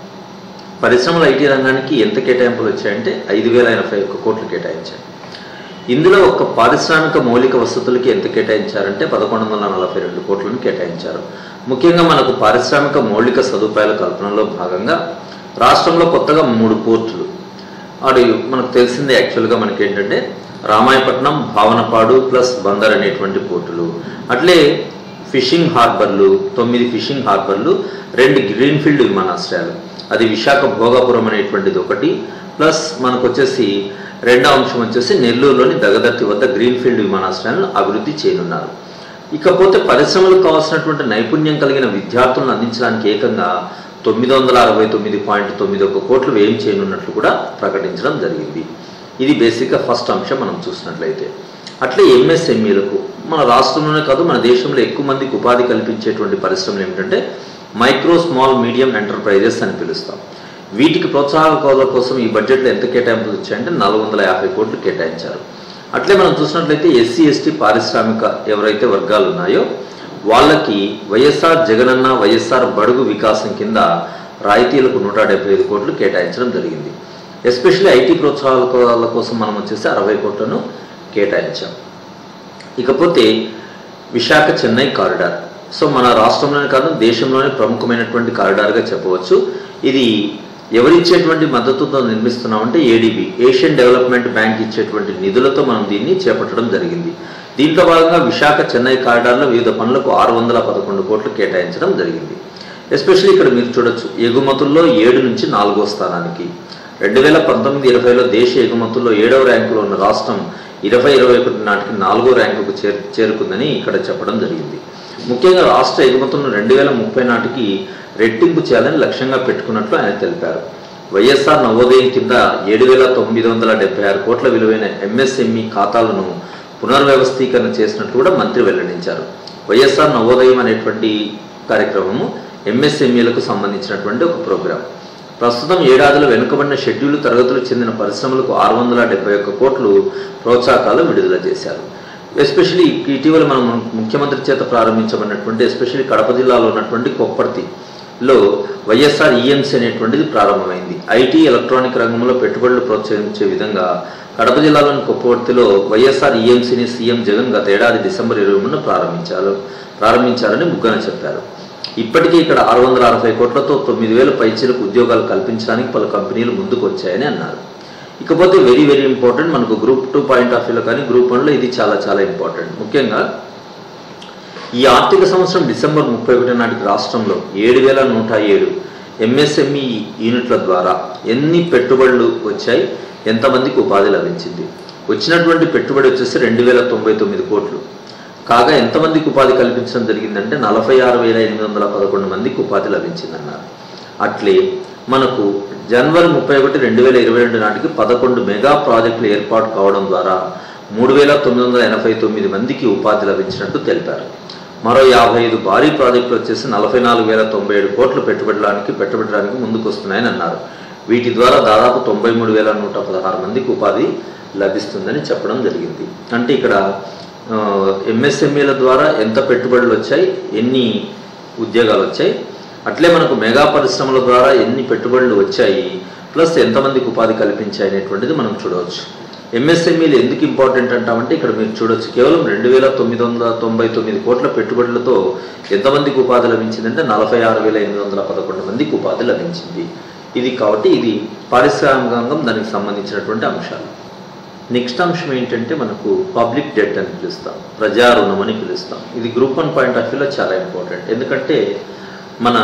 పరిశ్రమల ఐటీ రంగానికి ఎంత కేటాయింపులు వచ్చాయంటే ఐదు వేల ఎనభై ఒక్క కోట్లు కేటాయించారు. ఇందులో ఒక పారిశ్రామిక మౌలిక వసతులకి ఎంత కేటాయించారంటే పదకొండు వందల నలభై రెండు కోట్లను కేటాయించారు. ముఖ్యంగా మనకు పారిశ్రామిక మౌలిక సదుపాయాల కల్పనలో భాగంగా రాష్ట్రంలో కొత్తగా మూడు పోర్టులు, అది మనకు తెలిసిందే. యాక్చువల్గా మనకి ఏంటంటే రామాయపట్నం, భావనపాడు ప్లస్ బందర్ అనేటువంటి పోర్టులు, అట్లే ఫిషింగ్ హార్బర్లు, తొమ్మిది ఫిషింగ్ హార్బర్లు, రెండు గ్రీన్ఫీల్డ్ విమానాశ్రయాలు, అది విశాఖ భోగాపురం అనేటువంటిది ఒకటి, ప్లస్ మనకు వచ్చేసి రెండో అంశం వచ్చేసి నెల్లూరులోని దగదర్తి వద్ద గ్రీన్ఫీల్డ్ విమానాశ్రయాలను అభివృద్ధి చేయనున్నారు. ఇకపోతే పరిశ్రమలకు కావాల్సినటువంటి నైపుణ్యం కలిగిన విద్యార్థులను అందించడానికి ఏకంగా తొమ్మిది వందల అరవై తొమ్మిది పాయింట్ తొమ్మిది ఒక కోట్లు వ్యయం చేయనున్నట్లు కూడా ప్రకటించడం జరిగింది. ఇది బేసిక్గా ఫస్ట్ అంశం మనం చూసినట్లయితే. అట్లే ఎంఎస్ఎంఈలకు మన రాష్ట్రంలోనే కాదు మన దేశంలో ఎక్కువ మందికి ఉపాధి కల్పించేటువంటి పరిశ్రమలు ఏమిటంటే మైక్రో స్మాల్ మీడియం ఎంటర్ప్రైజెస్ అని పిలుస్తాం. వీటికి ప్రోత్సాహకాల కోసం ఈ బడ్జెట్లో ఎంత కేటాయింపులు వచ్చాయంటే నాలుగు వందల యాభై కోట్లు కేటాయించారు. అట్లే మనం చూసినట్లయితే ఎస్సీ ఎస్టీ పారిశ్రామిక ఎవరైతే వర్గాలు ఉన్నాయో వాళ్ళకి వైఎస్ఆర్ జగనన్న వైఎస్ఆర్ బడుగు వికాసం కింద రాయితీలకు నూట డెబ్బై ఐదు కోట్లు కేటాయించడం జరిగింది. ఎస్పెషల్లీ ఐటీ ప్రోత్సాహకాల కోసం మనం వచ్చేసి అరవై కోట్లను కేటాయించాం. ఇకపోతే విశాఖ చెన్నై కారిడార్, సో మన రాష్ట్రంలోనే కాదు దేశంలోనే ప్రముఖమైనటువంటి కారిడార్గా చెప్పవచ్చు. ఇది ఎవరిచ్చేటువంటి మద్దతుతో నిర్మిస్తున్నామంటే ఏడీబీ, ఏషియన్ డెవలప్మెంట్ బ్యాంక్ ఇచ్చేటువంటి నిధులతో మనం దీన్ని చేపట్టడం జరిగింది. దీంట్లో భాగంగా విశాఖ చెన్నై కారిడార్లో వివిధ పనులకు ఆరు వందల పదకొండు కోట్లు కేటాయించడం జరిగింది. ఎస్పెషల్లీ ఇక్కడ మీరు చూడొచ్చు, ఎగుమతుల్లో ఏడు నుంచి నాలుగో స్థానానికి, రెండు వేల పంతొమ్మిది ఇరవైలో దేశ ఎగుమతుల్లో ఏడవ ర్యాంకులో ఉన్న రాష్ట్రం ఇరవై ఇరవై ఒకటి నాటికి నాలుగో ర్యాంకుకు చేరు చేరుకుందని ఇక్కడ చెప్పడం జరిగింది. ముఖ్యంగా రాష్ట్ర ఎగుమతులను రెండు వేల ముప్పై నాటికి రెట్టింపు చేయాలని లక్ష్యంగా పెట్టుకున్నట్లు ఆయన తెలిపారు. వైఎస్ఆర్ నవోదయం కింద ఏడు వేల తొమ్మిది వందల డెబ్బై ఆరు కోట్ల విలువైన ఎంఎస్ఎంఈ ఖాతాలను పునర్వ్యవస్థీకరణ చేసినట్లు కూడా మంత్రి వెల్లడించారు. వైఎస్ఆర్ నవోదయం అనేటువంటి కార్యక్రమము ఎంఎస్ఎంఈలకు సంబంధించినటువంటి ఒక ప్రోగ్రాం. ప్రస్తుతం ఏడాదిలో వెనుకబడిన షెడ్యూల్ తరగతులకు చెందిన పరిశ్రమలకు ఆరు వందల డెబ్బై ఒక్క కోట్లు ప్రోత్సాహకాలు విడుదల చేశారు. ఎస్పెషల్లీ ఇటీవల మనం ముఖ్యమంత్రి చేత ప్రారంభించబడినటువంటి ఎస్పెషల్లీ కడప జిల్లాలో ఉన్నటువంటి కొప్పర్తిలో వైఎస్ఆర్ ఈఎంసీ అనేటువంటిది ప్రారంభమైంది. ఐటీ ఎలక్ట్రానిక్ రంగంలో పెట్టుబడులు ప్రోత్సహించే విధంగా కడప జిల్లాలోని కొప్పర్తిలో వైఎస్ఆర్ ఈఎంసీని సీఎం జగన్ గత ఏడాది డిసెంబర్ ఇరవై మూడున ప్రారంభించారు ప్రారంభించారని బుగ్గన చెప్పారు. ఇప్పటికీ ఇక్కడ ఆరు వందల అరవై కోట్లతో తొమ్మిది వేల పైచీలకు ఉద్యోగాలు కల్పించడానికి పలు కంపెనీలు ముందుకు వచ్చాయని అన్నారు. ఇకపోతే వెరీ వెరీ ఇంపార్టెంట్, మనకు గ్రూప్ టూ పాయింట్ ఆఫ్ వ్యూలో కానీ గ్రూప్ వన్లో ఇది చాలా చాలా ఇంపార్టెంట్. ముఖ్యంగా ఈ ఆర్థిక సంవత్సరం డిసెంబర్ ముప్పై ఒకటి నాటికి రాష్ట్రంలో ఏడు వేల నూట ఏడు ఎంఎస్ఎంఈ యూనిట్ల ద్వారా ఎన్ని పెట్టుబడులు వచ్చాయి, ఎంతమందికి ఉపాధి లభించింది? వచ్చినటువంటి పెట్టుబడి వచ్చేసి రెండు వేల తొంభై తొమ్మిది కోట్లు కాగా ఎంతమందికి ఉపాధి కల్పించడం జరిగిందంటే నలభై ఆరు వేల ఎనిమిది వందల పదకొండు మందికి ఉపాధి లభించిందన్నారు. అట్లే మనకు జనవరి ముప్పై ఒకటి రెండు వేల ఇరవై రెండు నాటికి పదకొండు మెగా ప్రాజెక్టులు ఏర్పాటు కావడం ద్వారా మూడు వేల తొమ్మిది వందల ఎనభై తొమ్మిది మందికి ఉపాధి లభించినట్టు తెలిపారు. మరో యాభై ఐదు భారీ ప్రాజెక్టులు వచ్చేసి నలభై నాలుగు వేల తొంభై ఏడు కోట్లు పెట్టుబడడానికి పెట్టబడడానికి ముందుకు వస్తున్నాయని అన్నారు. వీటి ద్వారా దాదాపు తొంభై మూడు వేల నూట పదహారు మందికి ఉపాధి లభిస్తుందని చెప్పడం జరిగింది. అంటే ఇక్కడ ఎంఎస్ఎంఈల ద్వారా ఎంత పెట్టుబడులు వచ్చాయి, ఎన్ని ఉద్యోగాలు వచ్చాయి, అట్లే మనకు మెగా పరిశ్రమల ద్వారా ఎన్ని పెట్టుబడులు వచ్చాయి, ప్లస్ ఎంతమందికి ఉపాధి కల్పించాయి అనేటువంటిది మనం చూడవచ్చు. ఎంఎస్ఎంఈలు ఎందుకు ఇంపార్టెంట్ అంటామంటే ఇక్కడ మీరు చూడొచ్చు, కేవలం రెండు వేల తొమ్మిది వందల తొంభై తొమ్మిది కోట్ల పెట్టుబడులతో ఎంతమందికి ఉపాధి లభించిందంటే నలభై ఆరు వేల ఎనిమిది వందల పదకొండు మందికి ఉపాధి లభించింది. ఇది కాబట్టి ఇది పారిశ్రామికంగం దానికి సంబంధించినటువంటి అంశాలు. నెక్స్ట్ అంశం ఏంటంటే మనకు పబ్లిక్ డెట్ అని పిలుస్తాం, ప్రజా రుణం అని పిలుస్తాం. ఇది గ్రూప్ వన్ పాయింట్ ఆఫ్ వ్యూలో చాలా ఇంపార్టెంట్. ఎందుకంటే మన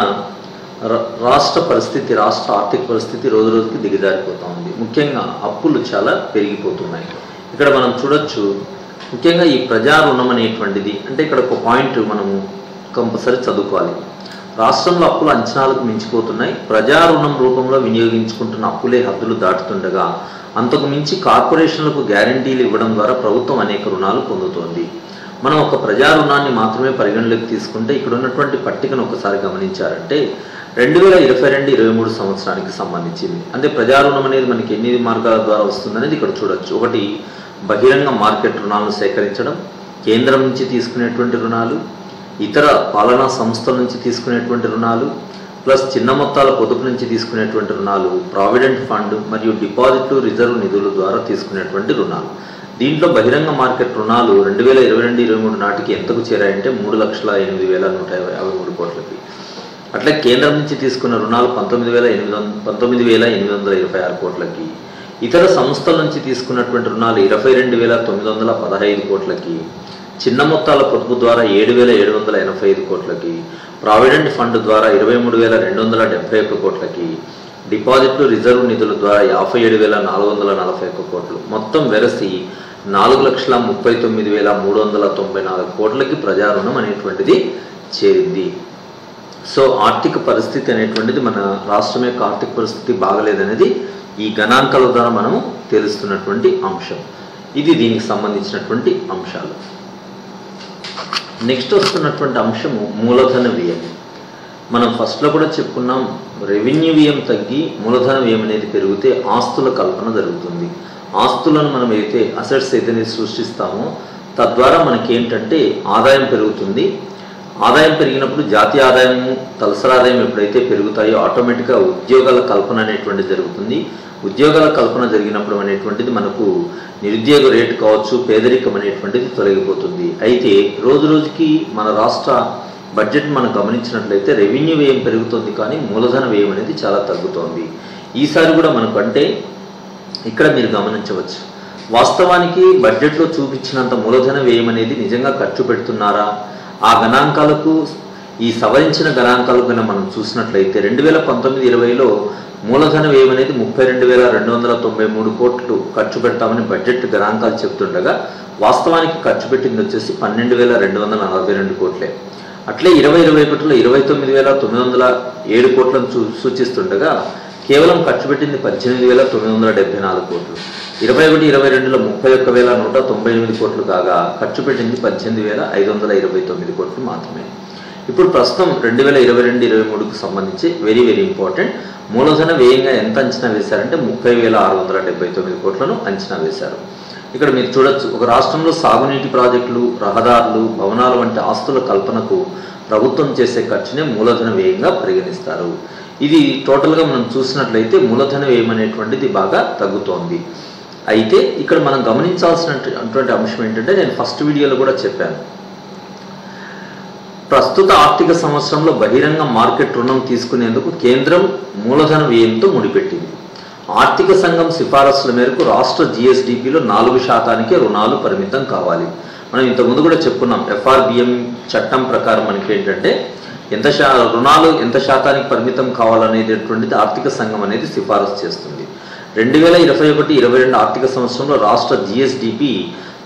రాష్ట్ర పరిస్థితి, రాష్ట్ర ఆర్థిక పరిస్థితి రోజు రోజుకి దిగజారిపోతూ ఉంది. ముఖ్యంగా అప్పులు చాలా పెరిగిపోతున్నాయి. ఇక్కడ మనం చూడొచ్చు, ముఖ్యంగా ఈ ప్రజా రుణం అనేటువంటిది అంటే ఇక్కడ ఒక పాయింట్ మనము కంపల్సరీ చదువుకోవాలి. రాష్ట్రంలో అప్పులు అంచనాలకు మించిపోతున్నాయి. ప్రజా రుణం రూపంలో వినియోగించుకుంటున్న అప్పులే హద్దులు దాటుతుండగా అంతకు మించి కార్పొరేషన్లకు గ్యారంటీలు ఇవ్వడం ద్వారా ప్రభుత్వం అనేక రుణాలు పొందుతోంది. మనం ఒక ప్రజా రుణాన్ని మాత్రమే పరిగణలోకి తీసుకుంటే ఇక్కడ ఉన్నటువంటి పట్టికను ఒకసారి గమనించారంటే రెండు వేల ఇరవై రెండు ఇరవై మూడు సంవత్సరానికి సంబంధించింది. అంటే ప్రజా రుణం అనేది మనకి ఎన్ని మార్గాల ద్వారా వస్తుందనేది ఇక్కడ చూడొచ్చు. ఒకటి, బహిరంగ మార్కెట్ రుణాలను సేకరించడం, కేంద్రం నుంచి తీసుకునేటువంటి రుణాలు, ఇతర పాలనా సంస్థల నుంచి తీసుకునేటువంటి రుణాలు, ప్లస్ చిన్న మొత్తాల పొదుపు నుంచి తీసుకునేటువంటి రుణాలు, ప్రావిడెంట్ ఫండ్ మరియు డిపాజిట్లు రిజర్వ్ నిధుల ద్వారా తీసుకునేటువంటి రుణాలు. దీంట్లో బహిరంగ మార్కెట్ రుణాలు రెండు వేల ఇరవై రెండు ఇరవై మూడు నాటికి ఎంతకు చేరాయంటే మూడు లక్షల ఎనిమిది వేల నూట యాభై మూడు కోట్లకి. అట్లే కేంద్రం నుంచి తీసుకున్న రుణాలు పంతొమ్మిది వేల ఎనిమిది వంద పంతొమ్మిది వేల ఎనిమిది వందల ఇరవై ఆరు కోట్లకి, ఇతర సంస్థల నుంచి తీసుకున్నటువంటి రుణాలు ఇరవై రెండు వేల తొమ్మిది వందల పదహైదు కోట్లకి, చిన్న మొత్తాల పొదుపు ద్వారా ఏడు వేల ఏడు వందల ఎనభై ఐదు కోట్లకి, ప్రావిడెంట్ ఫండ్ ద్వారా ఇరవై మూడు వేల రెండు వందల డెబ్బై ఒక్క కోట్లకి, డిపాజిట్లు రిజర్వ్ నిధుల ద్వారా యాభై ఏడు వేల నాలుగు వందల నలభై ఒక్క కోట్లు, మొత్తం వెరసి నాలుగు లక్షల ముప్పై తొమ్మిది వేల మూడు వందల తొంభై నాలుగు కోట్లకి ప్రజా రుణం అనేటువంటిది చేరింది. సో ఆర్థిక పరిస్థితి అనేటువంటిది మన రాష్ట్రం యొక్క ఆర్థిక పరిస్థితి బాగలేదనేది ఈ గణాంకాల ద్వారా మనము తెలుస్తున్నటువంటి అంశం. ఇది దీనికి సంబంధించినటువంటి అంశాలు. నెక్స్ట్ వస్తున్నటువంటి అంశము మూలధన వ్యయం. మనం ఫస్ట్లో కూడా చెప్పుకున్నాం, రెవెన్యూ వ్యయం తగ్గి మూలధన వ్యయం అనేది పెరిగితే ఆస్తుల కల్పన జరుగుతుంది. ఆస్తులను మనం అయితే అసెట్స్ అయితే సృష్టిస్తామో తద్వారా మనకి ఏంటంటే ఆదాయం పెరుగుతుంది. ఆదాయం పెరిగినప్పుడు జాతీయ ఆదాయము, తలసరి ఆదాయం ఎప్పుడైతే పెరుగుతాయో ఆటోమేటిక్గా ఉద్యోగాల కల్పన అనేటువంటిది జరుగుతుంది. ఉద్యోగాల కల్పన జరిగినప్పుడు అనేటువంటిది మనకు నిరుద్యోగ రేటు కావచ్చు, పేదరికం అనేటువంటిది తొలగిపోతుంది. అయితే రోజు రోజుకి మన రాష్ట్ర బడ్జెట్ మనం గమనించినట్లయితే రెవెన్యూ వ్యయం పెరుగుతుంది, కానీ మూలధన వ్యయం అనేది చాలా తగ్గుతోంది. ఈసారి కూడా మనకు అంటే ఇక్కడ మీరు గమనించవచ్చు, వాస్తవానికి బడ్జెట్లో చూపించినంత మూలధన వ్యయం అనేది నిజంగా ఖర్చు పెడుతున్నారా? ఆ గణాంకాలకు ఈ సవరించిన గణాంకాలు కన్నా మనం చూసినట్లయితే రెండు వేల పంతొమ్మిది ఇరవైలో మూలధన వ్యయం అనేది ముప్పై రెండు వేల రెండు వందల తొంభై మూడు కోట్లు ఖర్చు పెడతామని బడ్జెట్ గణాంకాలు చెప్తుండగా వాస్తవానికి ఖర్చు పెట్టింది వచ్చేసి పన్నెండు వేల రెండు వందల నలభై రెండు కోట్లే. అట్లే ఇరవై ఇరవై ఒకటిలో ఇరవై తొమ్మిది వేల తొమ్మిది వందల ఏడు కోట్లను సూ సూచిస్తుండగా కేవలం ఖర్చు పెట్టింది పద్దెనిమిది వేల తొమ్మిది వందల డెబ్బై నాలుగు కోట్లు. ఇరవై ఒకటి ఇరవై రెండులో ముప్పై ఒక్క వేల నూట తొంభై ఎనిమిది కోట్లు కాగా ఖర్చు పెట్టింది పద్దెనిమిది వేల ఐదు వందల ఇరవై తొమ్మిది కోట్లు మాత్రమే. ఇప్పుడు ప్రస్తుతం రెండు వేల ఇరవై రెండు ఇరవై మూడుకు సంబంధించి వెరీ వెరీ ఇంపార్టెంట్, మూలధన వ్యయంగా ఎంత అంచనా వేశారంటే ముప్పై వేల ఆరు వందల డెబ్బై తొమ్మిది కోట్లను అంచనా వేశారు. ఇక్కడ మీరు చూడొచ్చు, ఒక రాష్ట్రంలో సాగునీటి ప్రాజెక్టులు, రహదారులు, భవనాలు వంటి ఆస్తుల కల్పనకు ప్రభుత్వం చేసే ఖర్చునే మూలధన వ్యయంగా పరిగణిస్తారు. ఇది టోటల్గా మనం చూసినట్లయితే మూలధన వ్యయం అనేటువంటిది బాగా తగ్గుతోంది. అయితే ఇక్కడ మనం గమనించాల్సినటువంటి అంశం ఏంటంటే, నేను ఫస్ట్ వీడియోలో కూడా చెప్పాను, ప్రస్తుత ఆర్థిక సంవత్సరంలో బహిరంగ మార్కెట్ రుణం తీసుకునేందుకు కేంద్రం మూలధన వ్యయంతో ముడిపెట్టింది. ఆర్థిక సంఘం సిఫారసుల మేరకు రాష్ట్ర జిఎస్డిపిలో నాలుగు శాతానికే రుణాలు పరిమితం కావాలి. మనం ఇంతకుముందు కూడా చెప్పుకున్నాం, ఎఫ్ఆర్బిఎం చట్టం ప్రకారం మనకి ఏంటంటే ఎంత శా రుణాలు ఎంత శాతానికి పరిమితం కావాలనేటటువంటిది ఆర్థిక సంఘం అనేది సిఫారసు చేస్తుంది. రెండు వేల ఇరవై ఒకటి ఇరవై రెండు ఆర్థిక సంవత్సరంలో రాష్ట్ర జిఎస్డిపి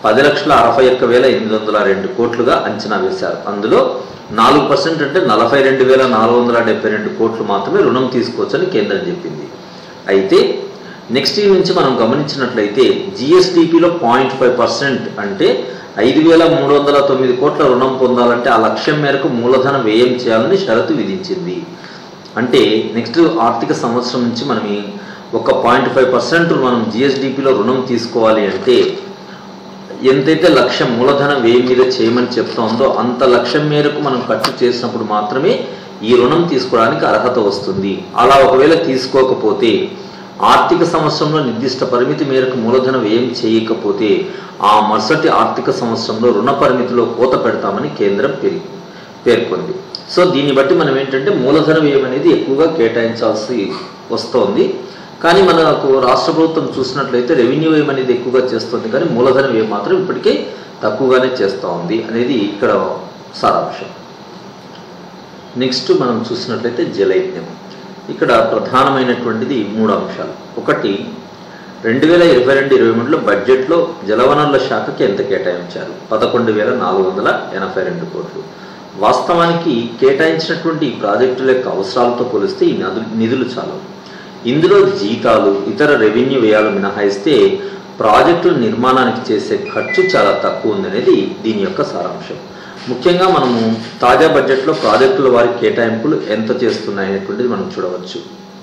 పది లక్షల అరవై ఒక్క వేల ఎనిమిది వందల రెండు కోట్లుగా అంచనా వేశారు. అందులో నాలుగు పర్సెంట్ అంటే నలభై రెండు వేల నాలుగు వందల డెబ్బై రెండు కోట్లు మాత్రమే రుణం తీసుకోవచ్చని కేంద్రం చెప్పింది. అయితే నెక్స్ట్ ఇయర్ నుంచి మనం గమనించినట్లయితే జిఎస్డిపిలో పాయింట్ ఫైవ్ పర్సెంట్ అంటే ఐదు వేల మూడు వందల తొమ్మిది కోట్ల రుణం పొందాలంటే ఆ లక్ష్యం మేరకు మూలధన వ్యయం చేయాలని షరతు విధించింది. అంటే నెక్స్ట్ ఆర్థిక సంవత్సరం నుంచి మనం ఒక పాయింట్ ఫైవ్ పర్సెంట్ మనం జిఎస్డిపిలో రుణం తీసుకోవాలి అంటే ఎంతైతే లక్ష్యం మూలధన వ్యయం మీద చేయమని చెప్తోందో అంత లక్ష్యం మేరకు మనం ఖర్చు చేసినప్పుడు మాత్రమే ఈ రుణం తీసుకోవడానికి అర్హత వస్తుంది. అలా ఒకవేళ తీసుకోకపోతే ఆర్థిక సంవత్సరంలో నిర్దిష్ట పరిమితి మేరకు మూలధన వ్యయం చేయకపోతే ఆ మరుసటి ఆర్థిక సంవత్సరంలో రుణ పరిమితిలో కోత పెడతామని కేంద్రం పేర్కొంది. సో దీన్ని బట్టి మనం ఏంటంటే మూలధన వ్యయం అనేది ఎక్కువగా కేటాయించాల్సి వస్తోంది. కానీ మనకు రాష్ట్ర ప్రభుత్వం చూసినట్లయితే రెవెన్యూ వ్యయం అనేది ఎక్కువగా చేస్తుంది, కానీ మూలధన వ్యయం మాత్రం ఇప్పటికే తక్కువగానే చేస్తూ ఉంది అనేది ఇక్కడ సారాంశం. నెక్స్ట్ మనం చూసినట్లయితే జలయజ్ఞం. ఇక్కడ ప్రధానమైనటువంటిది మూడు అంశాలు. ఒకటి, రెండు వేల ఇరవై రెండు ఇరవై మూడులో బడ్జెట్లో జలవనరుల శాఖకి ఎంత కేటాయించారు? పదకొండు వేల నాలుగు వందల ఎనభై రెండు కోట్లు. వాస్తవానికి కేటాయించినటువంటి ఈ ప్రాజెక్టుల యొక్క అవసరాలతో పోలిస్తే ఈ నిధులు చాలు. ఇందులో జీతాలు ఇతర రెవెన్యూ వ్యయాలు మినహాయిస్తే ప్రాజెక్టుల నిర్మాణానికి చేసే ఖర్చు చాలా తక్కువ ఉందనేది దీని యొక్క సారాంశం. ముఖ్యంగా మనము తాజా బడ్జెట్లో ప్రాజెక్టుల వారి కేటాయింపులు ఎంత చేస్తున్నాయనేటువంటిది మనం చూడవచ్చు.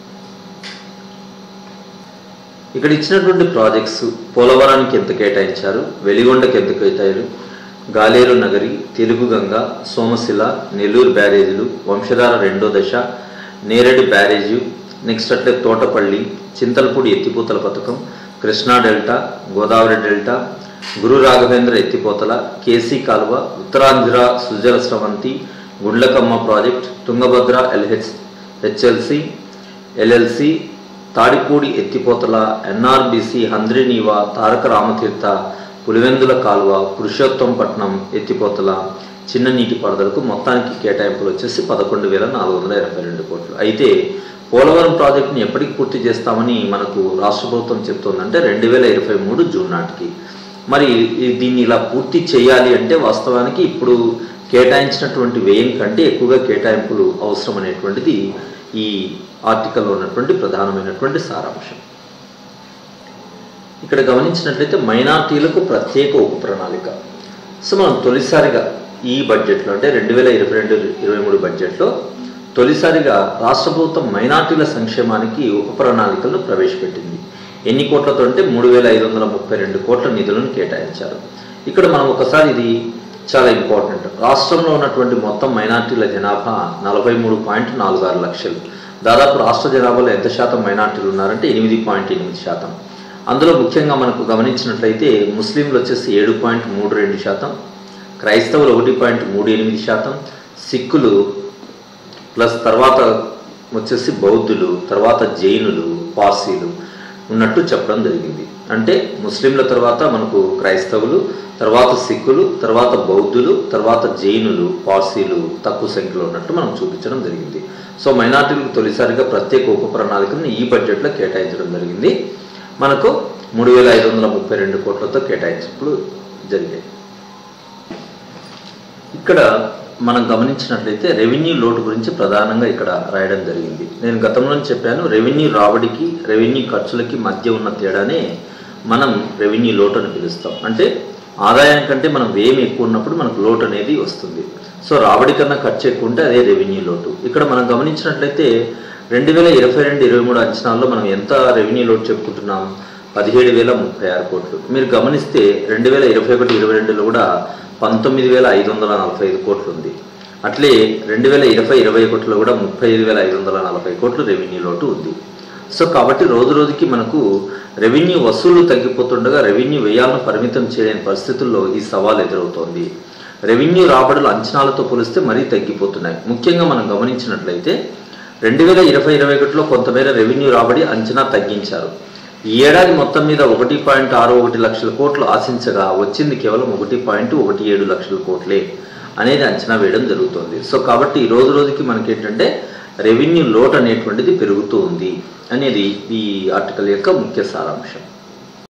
ఇక్కడ ఇచ్చినటువంటి ప్రాజెక్ట్స్ పోలవరానికి ఎంత కేటాయించారు, వెలిగొండకి ఎంత కేటాయారు, గాలేరు నగరి, తెలుగుగంగ, సోమశిల, నెల్లూరు బ్యారేజీలు, వంశధార రెండో దశ, నేరేడు బ్యారేజీ, నెక్స్ట్ అట్లే తోటపల్లి, చింతలపూడి ఎత్తిపోతల పథకం, కృష్ణా డెల్టా, గోదావరి డెల్టా, గురు రాఘవేంద్ర ఎత్తిపోతల, కేసీ కాలువ, Uttarandhra Sujala Sravanthi, Gundlakamma project, Tungabhadra LH HLC LLC, Tadipudi ఎత్తిపోతల, ఎన్ఆర్బిసి, హంద్రినీవా, తారక రామతీర్థ, పులివెందుల కాలువ, పురుషోత్తంపట్నం ఎత్తిపోతల, చిన్న నీటిపారుదలకు మొత్తానికి కేటాయింపులు వచ్చేసి పదకొండు వేల నాలుగు వందల ఇరవై రెండు కోట్లు. అయితే పోలవరం ప్రాజెక్టుని ఎప్పటికి పూర్తి చేస్తామని మనకు రాష్ట్ర ప్రభుత్వం చెప్తోందంటే రెండు వేల ఇరవై మూడు జూన్ నాటికి. మరి దీన్ని ఇలా పూర్తి చేయాలి అంటే వాస్తవానికి ఇప్పుడు కేటాయించినటువంటి వ్యయం కంటే ఎక్కువగా కేటాయింపులు అవసరం అనేటువంటిది ఈ ఆర్టికల్లో ఉన్నటువంటి ప్రధానమైనటువంటి సారాంశం. ఇక్కడ గమనించినట్లయితే మైనార్టీలకు ప్రత్యేక ఉప ప్రణాళిక. సో మనం తొలిసారిగా ఈ బడ్జెట్లో అంటే రెండు వేల ఇరవై రెండు ఇరవై మూడు బడ్జెట్లో తొలిసారిగా రాష్ట్ర ప్రభుత్వం మైనార్టీల సంక్షేమానికి ఉప ప్రణాళికలను ప్రవేశపెట్టింది. ఎన్ని కోట్లతో అంటే మూడు వేల ఐదు వందల ముప్పై రెండు కోట్ల నిధులను కేటాయించారు. ఇక్కడ మనం ఒకసారి ఇది చాలా ఇంపార్టెంట్. రాష్ట్రంలో ఉన్నటువంటి మొత్తం మైనార్టీల జనాభా నలభై మూడు పాయింట్ నాలుగు ఆరు లక్షలు. దాదాపు రాష్ట్ర జనాభాలో ఎంత శాతం మైనార్టీలు ఉన్నారంటే ఎనిమిది పాయింట్ ఎనిమిది శాతం. అందులో ముఖ్యంగా మనకు గమనించినట్లయితే ముస్లింలు వచ్చేసి ఏడు పాయింట్ మూడు రెండు శాతం, క్రైస్తవులు ఒకటి పాయింట్ మూడు ఎనిమిది శాతం, సిక్కులు ప్లస్ తర్వాత వచ్చేసి బౌద్ధులు, తర్వాత జైనులు, పార్సీలు ఉన్నట్టు చెప్పడం జరిగింది. అంటే ముస్లింల తర్వాత మనకు క్రైస్తవులు, తర్వాత సిక్కులు, తర్వాత బౌద్ధులు, తర్వాత జైనులు, పార్సీలు తక్కువ సంఖ్యలో ఉన్నట్టు మనం చూపించడం జరిగింది. సో మైనార్టీలకు తొలిసారిగా ప్రత్యేక ఉప ప్రణాళికను ఈ బడ్జెట్లో కేటాయించడం జరిగింది. మనకు మూడు వేల ఐదు వందల ముప్పై రెండు కోట్లతో కేటాయించినప్పుడు జరిగాయి. ఇక్కడ మనం గమనించినట్లయితే రెవెన్యూ లోటు గురించి ప్రధానంగా ఇక్కడ రాయడం జరిగింది. నేను గతంలో చెప్పాను, రెవెన్యూ రాబడికి రెవెన్యూ ఖర్చులకి మధ్య ఉన్న తేడానే మనం రెవెన్యూ లోటు అని పిలుస్తాం. అంటే ఆదాయం కంటే మనం వ్యయం ఎక్కువ ఉన్నప్పుడు మనకు లోటు అనేది వస్తుంది. సో రాబడి కన్నా ఖర్చు ఎక్కువ ఉంటే అదే రెవెన్యూ లోటు. ఇక్కడ మనం గమనించినట్లయితే రెండు వేల ఇరవై రెండు ఇరవై మూడు అంచనాల్లో మనం ఎంత రెవెన్యూ లోటు చెప్పుకుంటున్నాం? పదిహేడు వేల ముప్పై ఆరు కోట్లు. మీరు గమనిస్తే రెండు వేల ఇరవై ఒకటి ఇరవై రెండులో కూడా పంతొమ్మిది వేల ఐదు వందల నలభై ఐదు కోట్లు ఉంది. అట్లే రెండు వేల ఇరవై ఇరవై ఒకటిలో కూడా ముప్పై ఐదు వేల ఐదు వందల నలభై కోట్లు రెవెన్యూ లోటు ఉంది. సో కాబట్టి రోజు రోజుకి మనకు రెవెన్యూ వసూళ్లు తగ్గిపోతుండగా రెవెన్యూ వ్యయాలను పరిమితం చేయలేని పరిస్థితుల్లో ఈ సవాల్ ఎదురవుతోంది. రెవెన్యూ రాబడులు అంచనాలతో పోలిస్తే మరీ తగ్గిపోతున్నాయి. ముఖ్యంగా మనం గమనించినట్లయితే రెండు వేల ఇరవై ఇరవై ఒకటిలో కొంతమేర రెవెన్యూ రాబడి అంచనా తగ్గించారు. ఈ ఏడాది మొత్తం మీద ఒకటి పాయింట్ ఆరు ఒకటి లక్షల కోట్లు ఆశించగా వచ్చింది కేవలం ఒకటి పాయింట్ ఒకటి ఏడు లక్షల కోట్లే అనేది అంచనా వేయడం జరుగుతుంది. సో కాబట్టి రోజు రోజుకి మనకి ఏంటంటే రెవెన్యూ లోటు అనేటువంటిది పెరుగుతూ ఉంది అనేది ఈ ఆర్టికల్ యొక్క ముఖ్య సారాంశం.